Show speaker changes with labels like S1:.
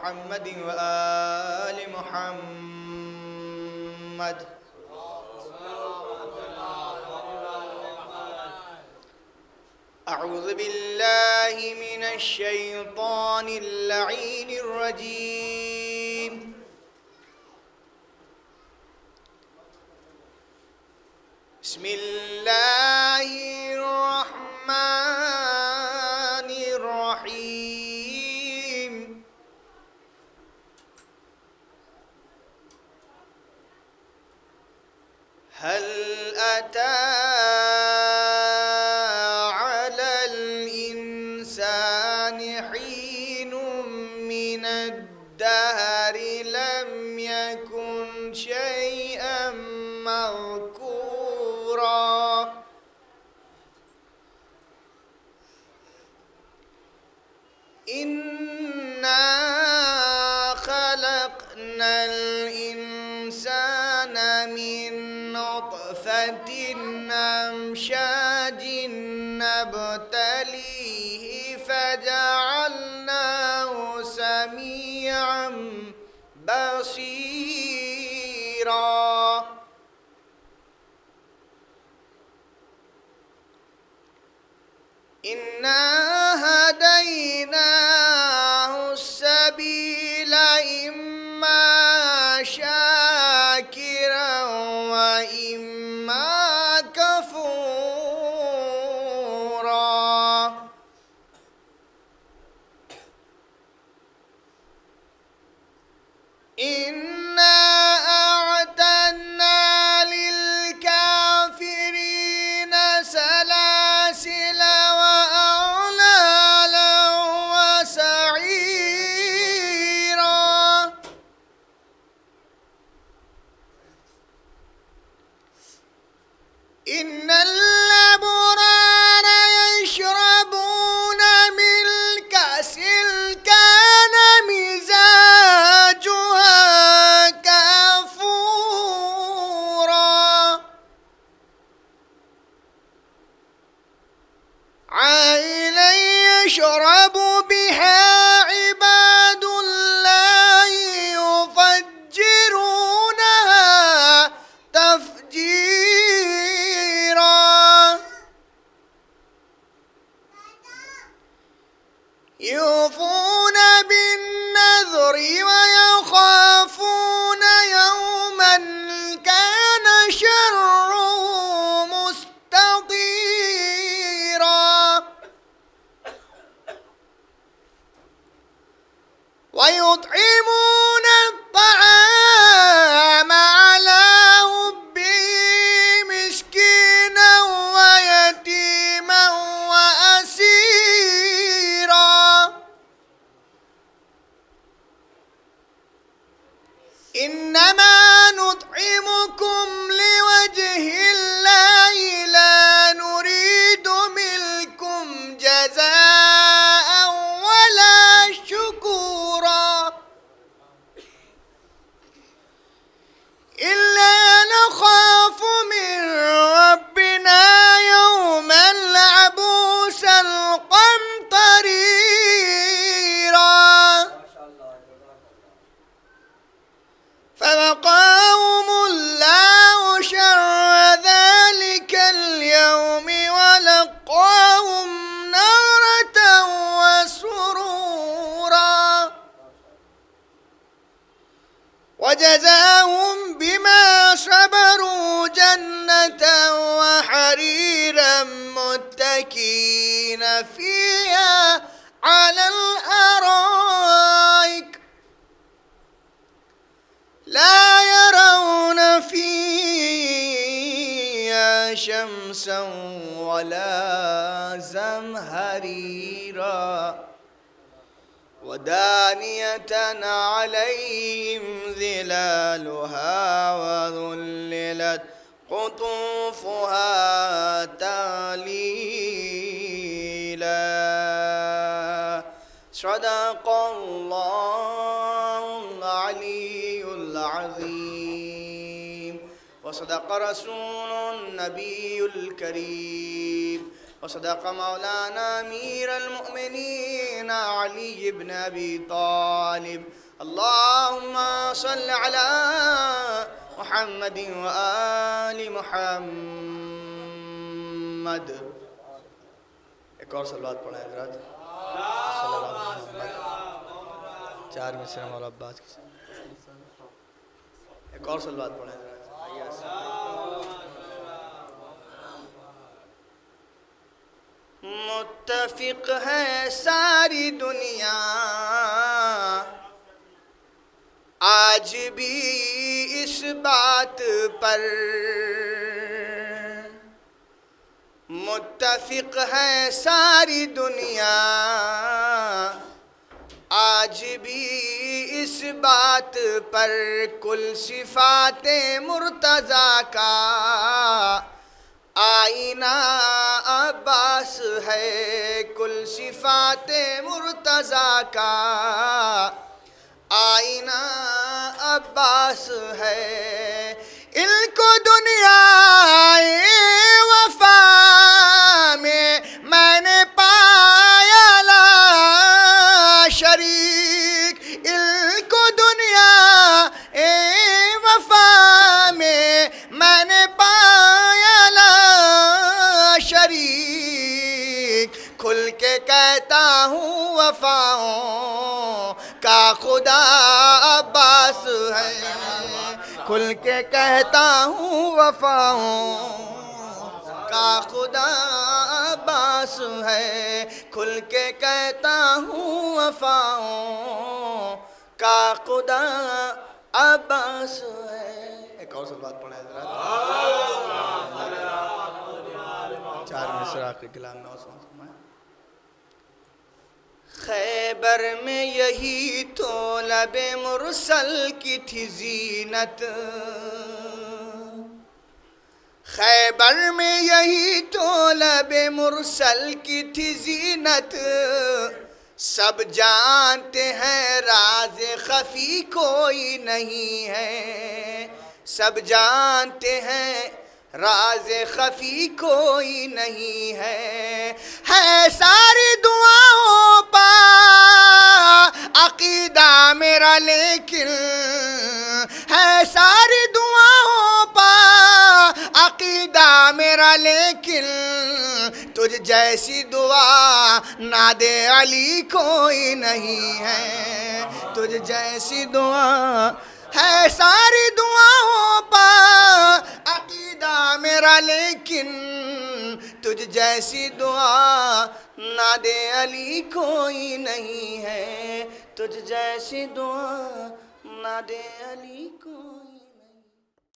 S1: محمد وآل محمد. أعوذ بالله من الشيطان اللعين الرجيم. بسم الله الرحمن الرحيم. هل أتى على الإنسان حين من الدهر لم يكن شيئا مذكورا. إنا خلقنا الإنسان من نطفة أمشاج نبتليه فجعلناه سميعا بصيرا. إنا هديناه السبيل إما شاكرا وإما كفورا. إنا أعتدنا للكافرين سلاسل وأغلالا وسعيرا. إن الأبرار يشربون من كأس كان مزاجها كافورا عينا يشرب بها عباد الله يفجرونها تفجيرا. يوفون بالنذر ويخافون يوما كان شره مستطيرا. ويطعمون الطعام على حبه مسكينا ويتيما وأسيرا. إنما نطعمكم لوجه الله لا نريد منكم جزاء ولا شكورا إلا نخاف من ربنا يوما عبوسا قمطريرا. فوقاهم الله شر ذلك اليوم ولقاهم نضرة وسرورا وجزاهم بما صبروا جنة وحريرا متكئين فيها على الأرائك لا يرون فيها شمسا ولا زمهريرا ودانية عليهم ظلالها وذللت قطوفها تذليلا. صدق الله العلي العظيم وصدق رسول النبي الكريم वसदक़ मौलाना अमीरुल मुमिनीन अली इब्न अबी तालिब। अल्लाहुम्मा सल्लि अला मुहम्मदिन व आलि मुहम्मद। एक और सलवात पढ़ें हज़रात। चार मिसरे मौला अब्बास की। एक और सलवात पढ़ें हज़रात। मुत्तफ़िक़ है सारी दुनिया आज भी इस बात पर, मुत्तफ़िक़ है सारी दुनिया आज भी इस बात पर, कुल सिफ़ाते मुर्तज़ा का आईना अब्बास है, कुल सिफ़ाते मुर्तज़ा का आईना अब्बास है। इनको दुनियाए वफ़ा में मैंने पाया ला शरीक, इनको दुनियाए वफ़ा में मैंने पाया ला शरीक। खुल के कहता हूँ वफ़ाओं का खुदा अब्बास है, खुल के कहता हूँ वफ़ाओं का खुदा अब्बास है, खुल के कहता हूँ वफ़ाओं का खुदा अब्बास है। एक और बात पढ़े जरा। चार मिसरा के कलाम में खैबर में यही तो लबे मुरसल की थी जीनत, खैबर में यही तो लबे मुरसल की थी जीनत। सब जानते हैं राज खफी कोई नहीं है, सब जानते हैं राज खफी कोई नहीं है सारी दुआओं पा अकीदा मेरा लेकिन, है सारी दुआओं पा अकीदा मेरा लेकिन, तुझ जैसी दुआ नादे अली कोई नहीं है, तुझ जैसी दुआ है सारी दुआओं पा अकीदा मेरा लेकिन, तुझ जैसी दुआ नादे अली कोई नहीं है, तुझ जैसी दुआ नादे अली कोई